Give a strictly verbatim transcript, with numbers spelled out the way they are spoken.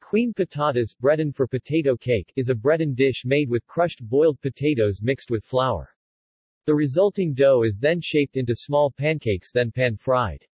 Kouign patatez, breadin for potato cake, is a breadin dish made with crushed boiled potatoes mixed with flour. The resulting dough is then shaped into small pancakes then pan-fried.